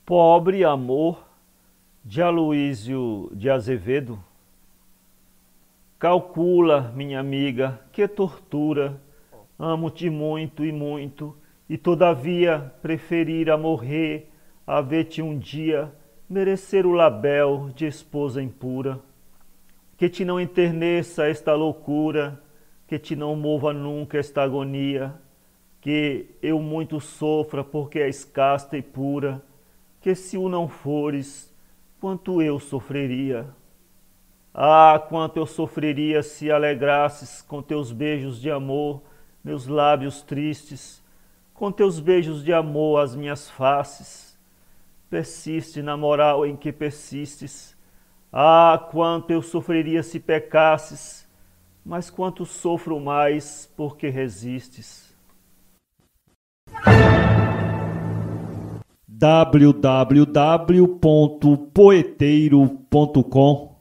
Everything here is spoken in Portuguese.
Pobre amor, de Aloísio de Azevedo. Calcula, minha amiga, que tortura. Amo-te muito e muito, e todavia preferira morrer a ver-te um dia merecer o labéu de esposa impura. Que te não enterneça esta loucura, que te não mova nunca esta agonia, que eu muito sofra porque és casta e pura, que se o não fores, quanto eu sofreria. Ah, quanto eu sofreria se alegrasses com teus beijos de amor meus lábios tristes, com teus beijos de amor as minhas faces. Persiste na moral em que persistes. Ah, quanto eu sofreria se pecasses, mas quanto sofro mais porque resistes. www.poeteiro.com